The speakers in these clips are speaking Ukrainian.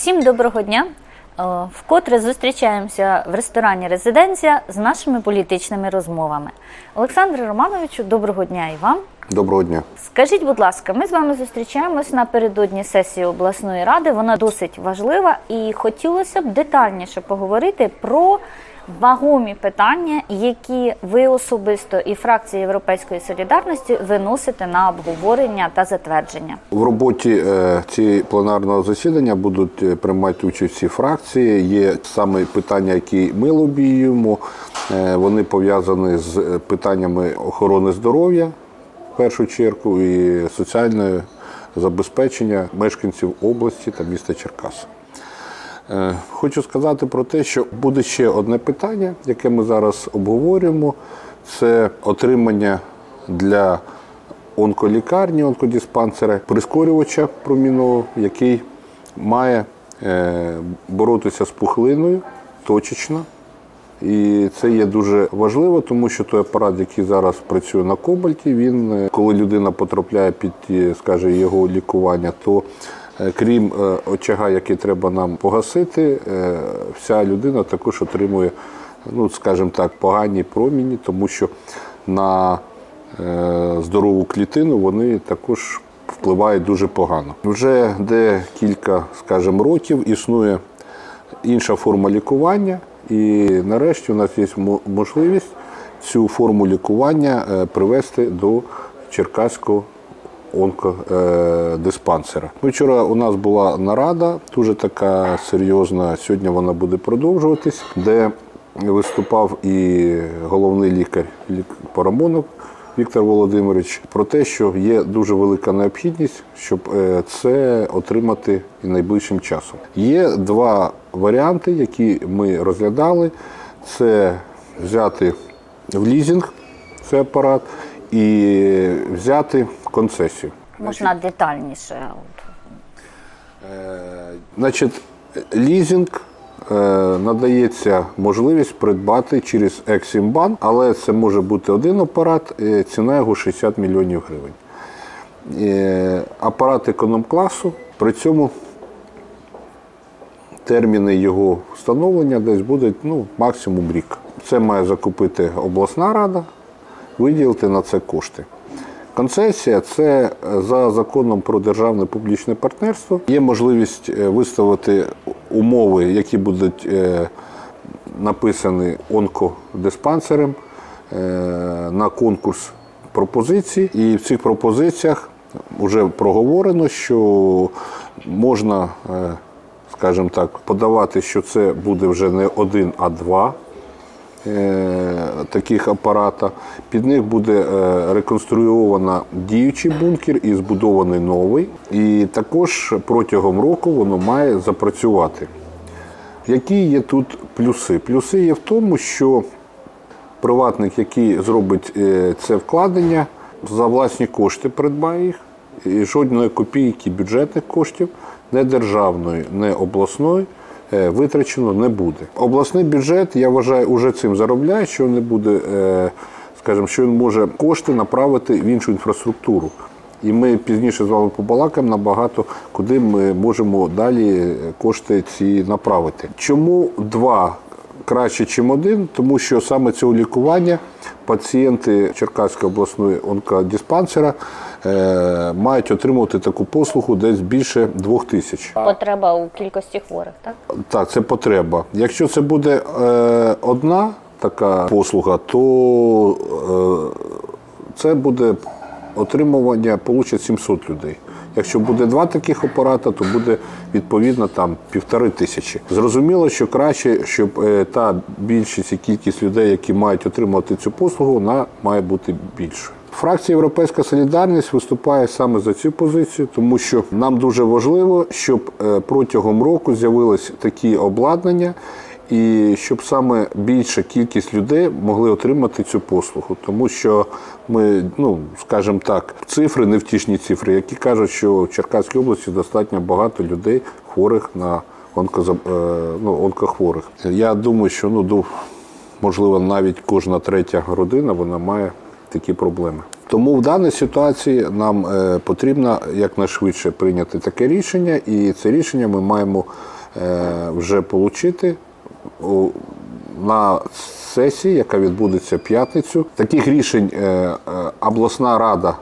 Всім доброго дня! Вкотре зустрічаємося в ресторані «Резиденція» з нашими політичними розмовами. Олександре Романовичу, доброго дня і вам. Доброго дня. Скажіть, будь ласка, ми з вами зустрічаємось напередодні сесії обласної ради. Вона досить важлива і хотілося б детальніше поговорити про вагомі питання, які ви особисто і фракція «Європейської солідарності» виносите на обговорення та затвердження. В роботі цієї пленарного засідання будуть приймати участь всі фракції. Є саме питання, які ми лобіюємо. Вони пов'язані з питаннями охорони здоров'я, в першу чергу, і соціального забезпечення мешканців області та міста Черкаси. Хочу сказати про те, що буде ще одне питання, яке ми зараз обговорюємо. Це отримання для онколікарні, онкодиспансера прискорювача промінного, який має боротися з пухлиною точечно. І це є дуже важливо, тому що той апарат, який зараз працює на кобальті, він, коли людина потрапляє під, скажімо, його лікування, то крім очага, який треба нам погасити, вся людина також отримує, ну, скажімо так, погані проміні, тому що на здорову клітину вони також впливають дуже погано. Вже декілька, скажімо, років існує інша форма лікування, і нарешті у нас є можливість цю форму лікування привести до Черкаського онкодиспансера. Вчора у нас була нарада, дуже така серйозна, сьогодні вона буде продовжуватись, де виступав і головний лікар Парамонов Віктор Володимирович про те, що є дуже велика необхідність, щоб це отримати і найближчим часом. Є два варіанти, які ми розглядали. Це взяти в лізинг цей апарат і взяти концесію. Можна детальніше? Значить, лізинг надається можливість придбати через Ексімбанк, але це може бути один апарат, ціна його 60 мільйонів гривень. Апарат економ-класу, при цьому терміни його встановлення десь будуть максимум рік. Це має закупити обласна рада, виділити на це кошти. Концесія – це за законом про державне публічне партнерство. Є можливість виставити умови, які будуть написані онкодиспансером на конкурс пропозицій. І в цих пропозиціях вже проговорено, що можна, скажімо так, подавати, що це буде вже не один, а два таких апарата. Під них буде реконструйовано діючий бункер і збудований новий. І також протягом року воно має запрацювати. Які є тут плюси? Плюси є в тому, що приватник, який зробить це вкладення, за власні кошти придбає їх, і жодної копійки бюджетних коштів, не державної, не обласної, витрачено не буде. Обласний бюджет, я вважаю, уже цим заробляє, що не буде, скажімо, що він може кошти направити в іншу інфраструктуру. І ми пізніше з вами побалакаємо набагато, куди ми можемо далі кошти ці направити. Чому два краще, ніж один? Тому що саме цього лікування пацієнти Черкаського обласного онкодиспансера мають отримувати таку послугу десь більше 2000. Потреба у кількості хворих, так? Так, це потреба. Якщо це буде одна така послуга, то це буде отримування, получать 700 людей. Якщо буде два таких апарата, то буде відповідно там 1500. Зрозуміло, що краще, щоб та більшість і кількість людей, які мають отримувати цю послугу, вона має бути більшою. Фракція «Європейська солідарність» виступає саме за цю позицію, тому що нам дуже важливо, щоб протягом року з'явились такі обладнання, і щоб саме більша кількість людей могли отримати цю послугу. Тому що ми, скажімо так, цифри, невтішні цифри, які кажуть, що в Черкаській області достатньо багато людей хворих на онкохворих. Я думаю, що можливо навіть кожна третя родина вона має такі проблеми. Тому в даній ситуації нам потрібно якнайшвидше прийняти таке рішення, і це рішення ми маємо вже отримати на сесії, яка відбудеться в п'ятницю. Таких рішень обласна рада,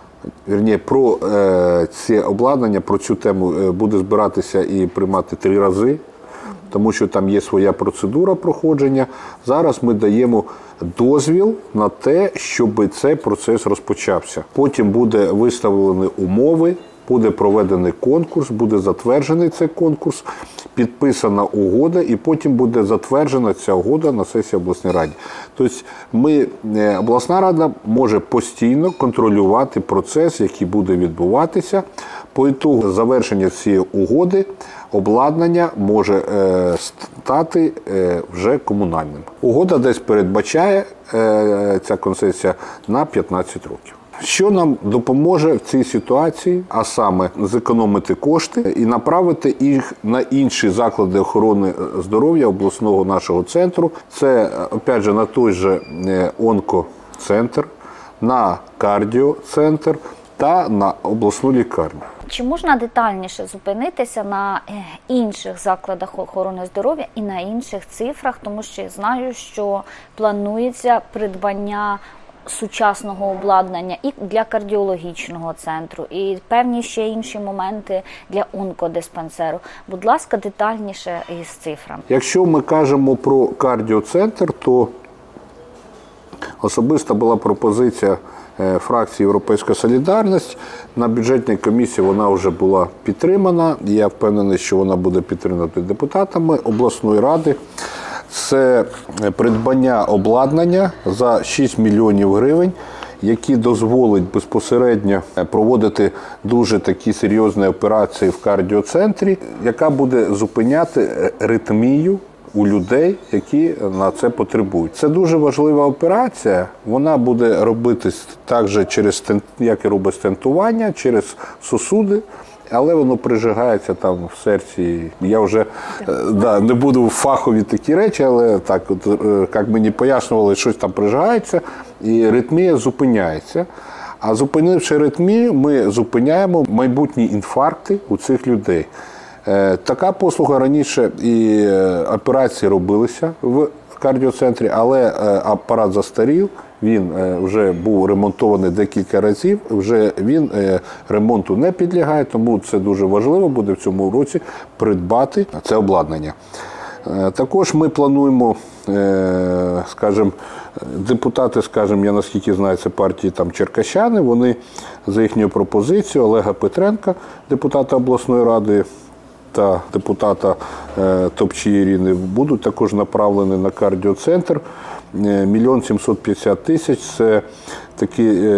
про це обладнання, про цю тему буде збиратися і приймати 3 рази, тому що там є своя процедура проходження. Зараз ми даємо дозвіл на те, щоб цей процес розпочався. Потім буде виставлені умови, буде проведений конкурс, буде затверджений цей конкурс, підписана угода, і потім буде затверджена ця угода на сесії обласної ради. Тобто обласна рада може постійно контролювати процес, який буде відбуватися. По ітогу завершення цієї угоди обладнання може стати вже комунальним. Угода десь передбачає, ця концесія, на 15 років. Що нам допоможе в цій ситуації, а саме зекономити кошти і направити їх на інші заклади охорони здоров'я обласного нашого центру. Це, опять же, на той же онкоцентр, на кардіоцентр та на обласну лікарню. Чи можна детальніше зупинитися на інших закладах охорони здоров'я і на інших цифрах, тому що я знаю, що планується придбання сучасного обладнання і для кардіологічного центру, і певні ще інші моменти для онкодиспансеру. Будь ласка, детальніше із цифрами. Якщо ми кажемо про кардіоцентр, то особиста була пропозиція фракції «Європейська солідарність». На бюджетній комісії вона вже була підтримана. Я впевнений, що вона буде підтримана депутатами обласної ради. Це придбання обладнання за 6 мільйонів гривень, які дозволить безпосередньо проводити дуже такі серйозні операції в кардіоцентрі, яка буде зупиняти аритмію у людей, які на це потребують. Це дуже важлива операція, вона буде робитись також через, як і робить стентування, через сосуди, але воно прижигається там в серці. Я вже не буду в фахові такі речі, але так, як мені пояснювали, щось там прижигається, і аритмія зупиняється. А зупинивши аритмію, ми зупиняємо майбутні інфаркти у цих людей. Така послуга раніше і операції робилися в кардіоцентрі, але апарат застарів, він вже був ремонтований декілька разів, вже він ремонту не підлягає, тому це дуже важливо буде в цьому році придбати це обладнання. Також ми плануємо, скажімо, депутати, скажімо, я наскільки знаю, це партії там черкащани, вони за їхньою пропозицією Олега Петренка, депутата обласної ради, та депутата Топчій Ірини, будуть також направлені на кардіоцентр. 1 750 000 – це такі,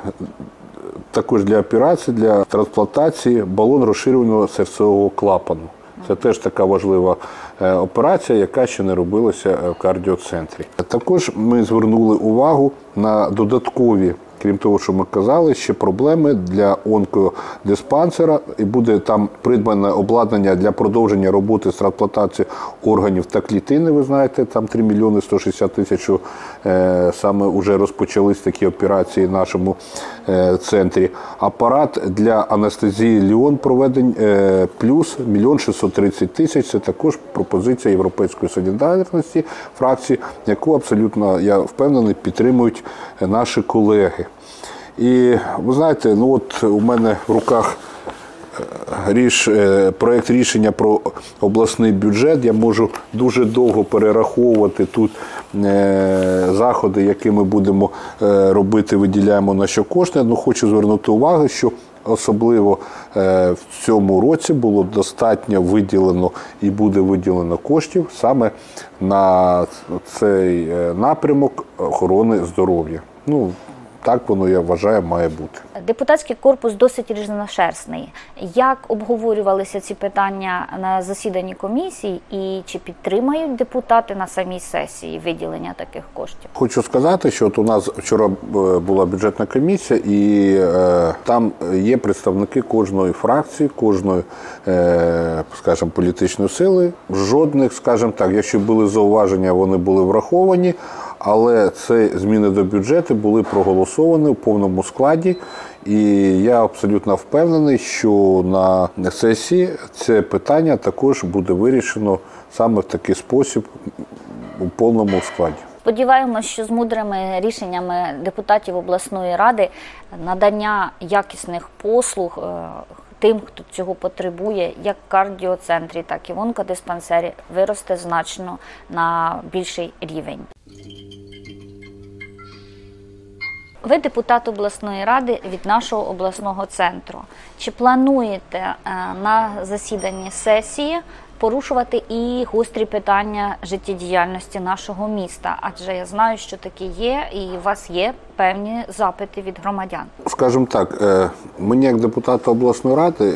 також для операцій, для трансплантації балон розширюваного серцевого клапану. Це теж така важлива операція, яка ще не робилася в кардіоцентрі. Також ми звернули увагу на додаткові, крім того, що ми казали, ще проблеми для онкодиспансера, і буде там придбане обладнання для продовження роботи з трансплантації органів та клітини. Ви знаєте, там 3 мільйони 160 тисяч, що саме вже розпочались такі операції в нашому центрі. Апарат для анестезії Ліон проведень плюс 1 630 000. Це також пропозиція Європейської солідарності фракції, яку абсолютно, я впевнений, підтримують наші колеги. І ви знаєте, ну от у мене в руках проєкт рішення про обласний бюджет. Я можу дуже довго перераховувати тут заходи, які ми будемо робити, виділяємо на що кошти. Але хочу звернути увагу, що особливо в цьому році було достатньо виділено і буде виділено коштів саме на цей напрямок охорони здоров'я. Ну, так воно, я вважаю, має бути. Депутатський корпус досить різношерстний. Як обговорювалися ці питання на засіданні комісії і чи підтримають депутати на самій сесії виділення таких коштів? Хочу сказати, що от у нас вчора була бюджетна комісія, і там є представники кожної фракції, кожної, скажімо, політичної сили. Жодних, скажімо так, якщо були зауваження, вони були враховані. але ці зміни до бюджету були проголосовані в повному складі. І я абсолютно впевнений, що на сесії це питання також буде вирішено саме в такий спосіб у повному складі. Сподіваємось, що з мудрими рішеннями депутатів обласної ради надання якісних послуг тим, хто цього потребує, як в кардіоцентрі, так і в онкодиспансері, виросте значно на більший рівень. Ви депутат обласної ради від нашого обласного центру. Чи плануєте на засіданні сесії порушувати і гострі питання життєдіяльності нашого міста? Адже я знаю, що такі є, і у вас є певні запити від громадян. Скажімо так, мені як депутату обласної ради,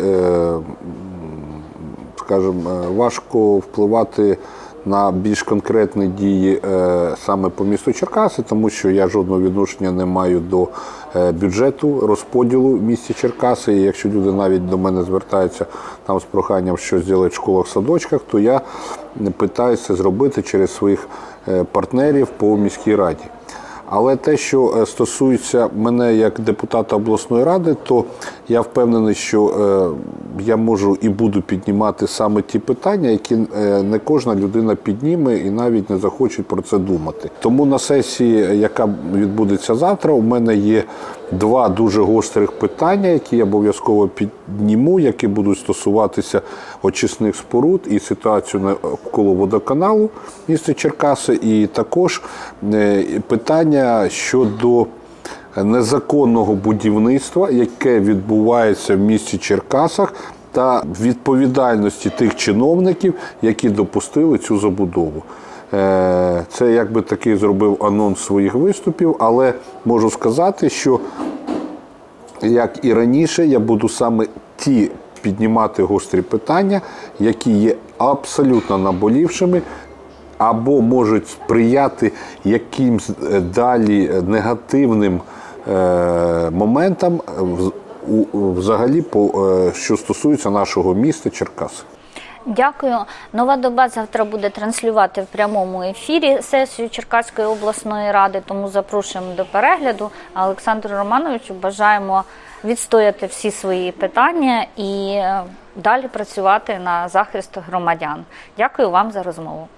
важко впливати на більш конкретні дії саме по місту Черкаси, тому що я жодного відношення не маю до бюджету, розподілу в місті Черкаси. І якщо люди навіть до мене звертаються там з проханням щось зробити в школах, садочках, то я питаюся зробити через своїх партнерів по міській раді. Але те, що стосується мене як депутата обласної ради, то я впевнений, що я можу і буду піднімати саме ті питання, які не кожна людина підніме і навіть не захоче про це думати. Тому на сесії, яка відбудеться завтра, у мене є два дуже гострих питання, які я обов'язково підніму, які будуть стосуватися очисних споруд і ситуацію навколо водоканалу міста Черкаси, і також питання щодо незаконного будівництва, яке відбувається в місті Черкасах, та відповідальності тих чиновників, які допустили цю забудову. Це якби такий зробив анонс своїх виступів, але можу сказати, що як і раніше, я буду саме ті піднімати гострі питання, які є абсолютно наболівшими, або можуть сприяти якимсь далі негативним моментам взагалі, що стосується нашого міста Черкаси. Дякую. Нова доба завтра буде транслювати в прямому ефірі сесію Черкаської обласної ради, тому запрошуємо до перегляду. А Олександру Романовичу бажаємо відстояти всі свої питання і далі працювати на захист громадян. Дякую вам за розмову.